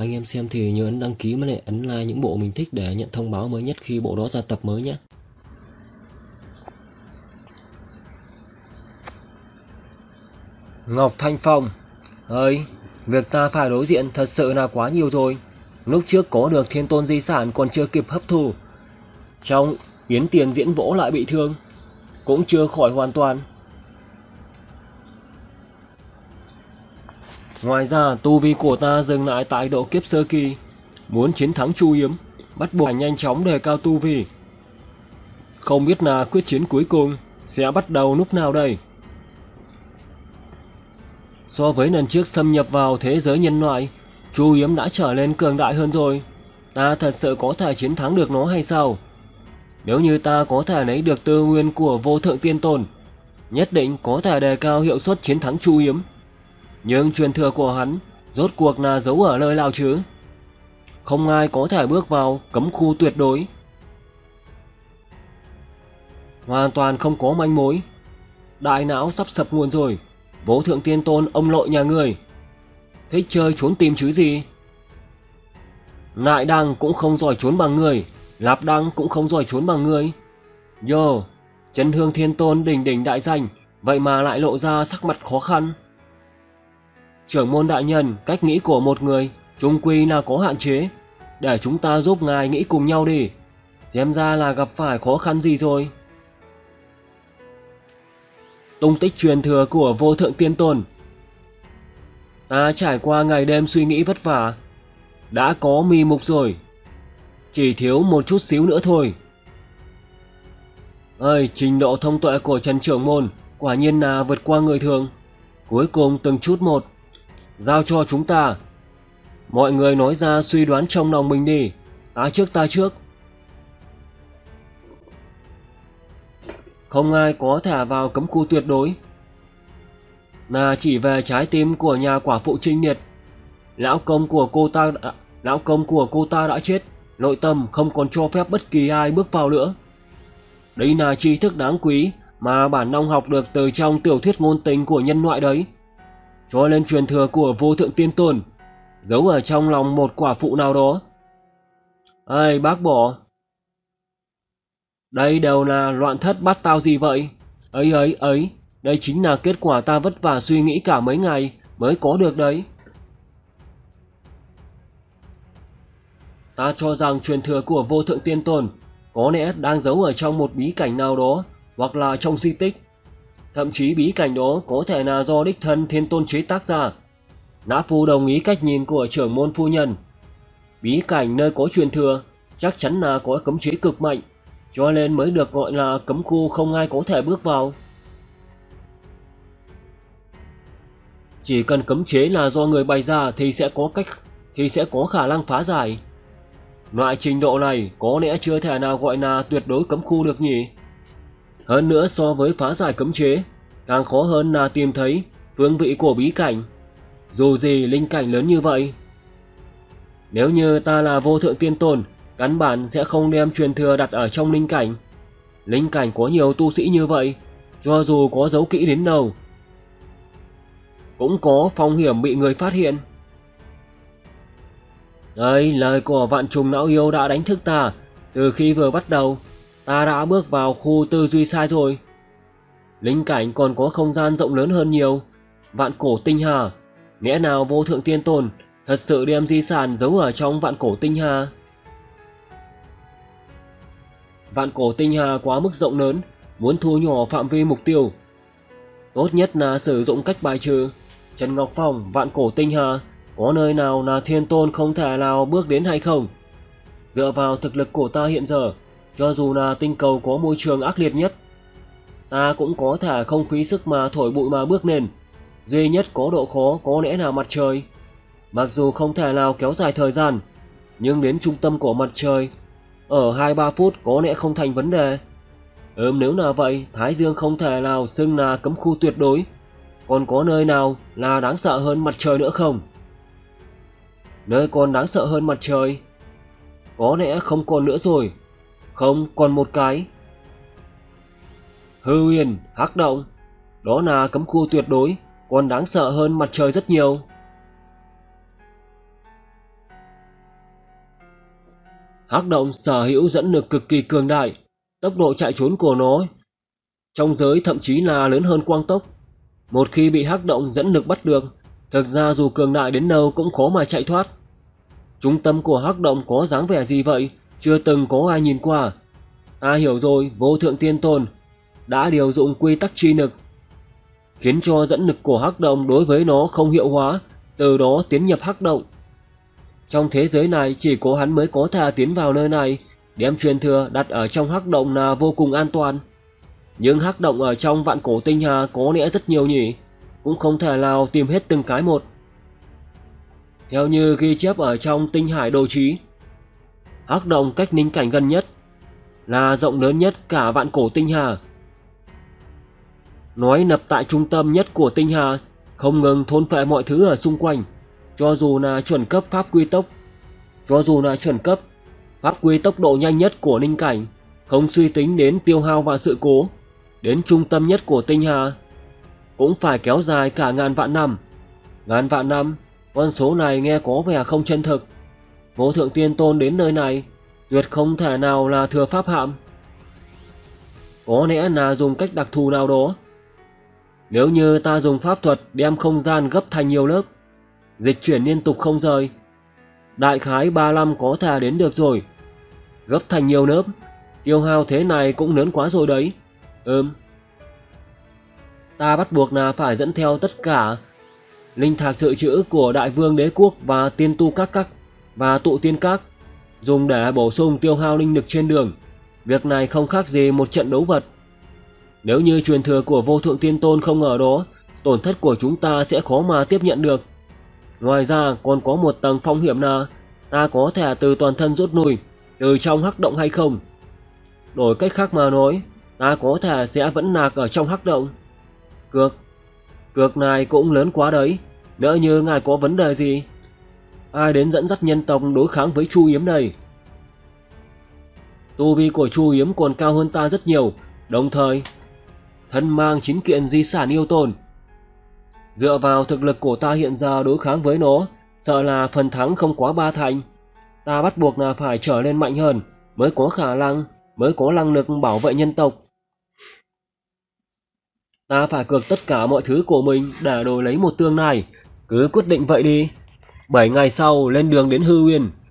Anh em xem thì nhớ ấn đăng ký với lại ấn like những bộ mình thích để nhận thông báo mới nhất khi bộ đó ra tập mới nhé. Ngọc Thanh Phong ơi, việc ta phải đối diện thật sự là quá nhiều rồi. Lúc trước có được thiên tôn di sản còn chưa kịp hấp thu, trong yến tiền diễn võ lại bị thương, cũng chưa khỏi hoàn toàn. Ngoài ra tu vi của ta dừng lại tại độ kiếp sơ kỳ. Muốn chiến thắng Chu Yếm, bắt buộc phải nhanh chóng đề cao tu vi. Không biết là quyết chiến cuối cùng sẽ bắt đầu lúc nào đây? So với lần trước xâm nhập vào thế giới nhân loại, Chu Yếm đã trở nên cường đại hơn rồi. Ta thật sự có thể chiến thắng được nó hay sao? Nếu như ta có thể lấy được tư nguyên của vô thượng tiên tôn, nhất định có thể đề cao hiệu suất chiến thắng Chu Yếm. Nhưng truyền thừa của hắn rốt cuộc là giấu ở nơi nào chứ? Không ai có thể bước vào cấm khu tuyệt đối. Hoàn toàn không có manh mối. Đại não sắp sập nguồn rồi. Vô thượng tiên tôn ông nội nhà người, thích chơi trốn tìm chứ gì? Nại đăng cũng không giỏi trốn bằng người, Lạp đăng cũng không giỏi trốn bằng người. Yo, Chân Hương Thiên Tôn đỉnh đỉnh đại danh, vậy mà lại lộ ra sắc mặt khó khăn. Trưởng môn đại nhân, cách nghĩ của một người chung quy là có hạn chế, để chúng ta giúp ngài nghĩ cùng nhau đi. Xem ra là gặp phải khó khăn gì rồi. Tung tích truyền thừa của vô thượng tiên tôn. Ta trải qua ngày đêm suy nghĩ vất vả, đã có mì mục rồi, chỉ thiếu một chút xíu nữa thôi. Ơi, trình độ thông tuệ của Trần trưởng môn quả nhiên là vượt qua người thường. Cuối cùng từng chút một giao cho chúng ta. Mọi người nói ra suy đoán trong lòng mình đi. Ta trước. Không ai có thể vào cấm khu tuyệt đối, là chỉ về trái tim của nhà quả phụ Trinh Liệt. Lão công của cô ta đã chết, nội tâm không còn cho phép bất kỳ ai bước vào nữa. Đây là tri thức đáng quý mà bản nông học được từ trong tiểu thuyết ngôn tình của nhân loại đấy. Cho nên truyền thừa của vô thượng tiên tôn giấu ở trong lòng một quả phụ nào đó. Ây, bác bỏ. Đây đều là loạn thất bát tao gì vậy? Ấy, đây chính là kết quả ta vất vả suy nghĩ cả mấy ngày mới có được đấy. Ta cho rằng truyền thừa của vô thượng tiên tôn có lẽ đang giấu ở trong một bí cảnh nào đó, hoặc là trong di tích. Thậm chí bí cảnh đó có thể là do đích thân thiên tôn chế tác ra. Nã Phu đồng ý cách nhìn của trưởng môn phu nhân. Bí cảnh nơi có truyền thừa chắc chắn là có cấm chế cực mạnh, cho nên mới được gọi là cấm khu không ai có thể bước vào. Chỉ cần cấm chế là do người bày ra thì sẽ có khả năng phá giải. Loại trình độ này có lẽ chưa thể nào gọi là tuyệt đối cấm khu được nhỉ. Hơn nữa, so với phá giải cấm chế, càng khó hơn là tìm thấy phương vị của bí cảnh. Dù gì linh cảnh lớn như vậy, nếu như ta là vô thượng tiên tôn, căn bản sẽ không đem truyền thừa đặt ở trong linh cảnh. Linh cảnh có nhiều tu sĩ như vậy, cho dù có giấu kỹ đến đâu, cũng có phong hiểm bị người phát hiện. Đây, lời của vạn trùng não yêu đã đánh thức ta. Từ khi vừa bắt đầu, ta đã bước vào khu tư duy sai rồi. Linh cảnh còn có không gian rộng lớn hơn nhiều. Vạn cổ tinh hà, lẽ nào vô thượng tiên tôn thật sự đem di sản giấu ở trong vạn cổ tinh hà? Vạn cổ tinh hà quá mức rộng lớn, muốn thu nhỏ phạm vi mục tiêu, tốt nhất là sử dụng cách bài trừ. Trần Ngọc Phong, vạn cổ tinh hà, có nơi nào là thiên tôn không thể nào bước đến hay không? Dựa vào thực lực của ta hiện giờ, cho dù là tinh cầu có môi trường ác liệt nhất, ta cũng có thể không phí sức mà thổi bụi mà bước lên. Duy nhất có độ khó có lẽ là mặt trời. Mặc dù không thể nào kéo dài thời gian, nhưng đến trung tâm của mặt trời ở 2-3 phút có lẽ không thành vấn đề. Nếu là vậy, Thái Dương không thể nào xưng là cấm khu tuyệt đối. Còn có nơi nào là đáng sợ hơn mặt trời nữa không? Nơi còn đáng sợ hơn mặt trời có lẽ không còn nữa rồi. Không, còn một cái. Hư Huyền Hắc Động, đó là cấm khu tuyệt đối, còn đáng sợ hơn mặt trời rất nhiều. Hắc động sở hữu dẫn lực cực kỳ cường đại, tốc độ chạy trốn của nó trong giới thậm chí là lớn hơn quang tốc. Một khi bị hắc động dẫn lực bắt được, thực ra dù cường đại đến đâu cũng khó mà chạy thoát. Trung tâm của hắc động có dáng vẻ gì vậy, chưa từng có ai nhìn qua. Ta hiểu rồi, Vô Thượng Tiên Tôn đã điều dụng quy tắc chi lực, khiến cho dẫn lực của hắc động đối với nó không hiệu hóa, từ đó tiến nhập hắc động. Trong thế giới này chỉ có hắn mới có thể tiến vào nơi này, đem truyền thừa đặt ở trong hắc động là vô cùng an toàn. Nhưng hắc động ở trong vạn cổ tinh hà có lẽ rất nhiều nhỉ, cũng không thể nào tìm hết từng cái một. Theo như ghi chép ở trong tinh hải đồ trí, hắc động cách ninh cảnh gần nhất, là rộng lớn nhất cả vạn cổ tinh hà. Nói nập tại trung tâm nhất của tinh hà, không ngừng thôn phệ mọi thứ ở xung quanh, cho dù là chuẩn cấp pháp quy tốc độ nhanh nhất của ninh cảnh, không suy tính đến tiêu hao và sự cố, đến trung tâm nhất của tinh hà cũng phải kéo dài cả ngàn vạn năm. Ngàn vạn năm, con số này nghe có vẻ không chân thực. Vô Thượng Tiên Tôn đến nơi này tuyệt không thể nào là thừa pháp hạm. Có lẽ là dùng cách đặc thù nào đó. Nếu như ta dùng pháp thuật đem không gian gấp thành nhiều lớp, dịch chuyển liên tục không rời, đại khái 3 năm có thể đến được rồi. Gấp thành nhiều lớp, tiêu hao thế này cũng lớn quá rồi đấy. Ta bắt buộc là phải dẫn theo tất cả linh thạch dự trữ của Đại Vương Đế Quốc và tiên tu các và tụ tiên các, dùng để bổ sung tiêu hao linh lực trên đường. Việc này không khác gì một trận đấu vật. Nếu như truyền thừa của Vô Thượng Tiên Tôn không ở đó, tổn thất của chúng ta sẽ khó mà tiếp nhận được. Ngoài ra còn có một tầng phong hiểm là ta có thể từ toàn thân rút lui từ trong hắc động hay không. Đổi cách khác mà nói, ta có thể sẽ vẫn lạc ở trong hắc động. Cược này cũng lớn quá đấy. Lỡ như ngài có vấn đề gì, ai đến dẫn dắt nhân tộc đối kháng với Chu Yếm đây? Tu vi của Chu Yếm còn cao hơn ta rất nhiều, đồng thời thân mang 9 kiện di sản yêu tồn. Dựa vào thực lực của ta hiện giờ đối kháng với nó, sợ là phần thắng không quá 3 thành. Ta bắt buộc là phải trở nên mạnh hơn mới có năng lực bảo vệ nhân tộc. Ta phải cược tất cả mọi thứ của mình để đổi lấy một tương lai. Cứ quyết định vậy đi. 7 ngày sau lên đường đến Hư Uyên.